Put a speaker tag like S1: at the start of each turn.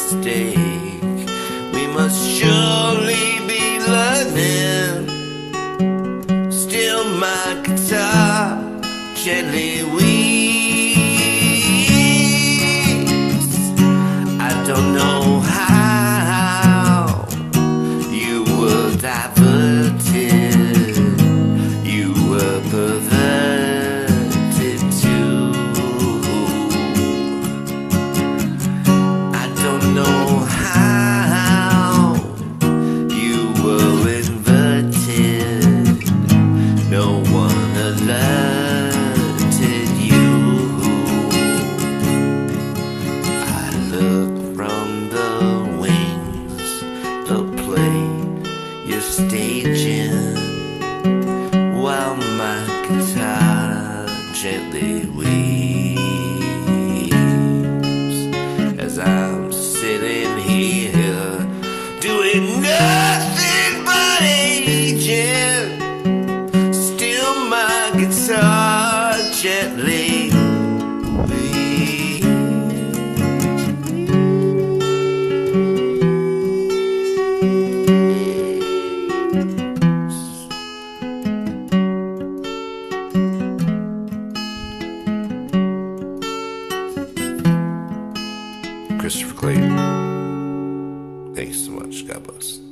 S1: mistake. We must surely be learning. Still my guitar gently weeps. I don't know how you were diverted, you were perverted too. I don't know how you were inverted, no one alerted you. I look from the wings, the play you're staging, while my guitar gently weeps as I'm sitting here doing nothing but aging. Still my guitar gently weeps. Christopher Clayton. Thanks so much. God bless.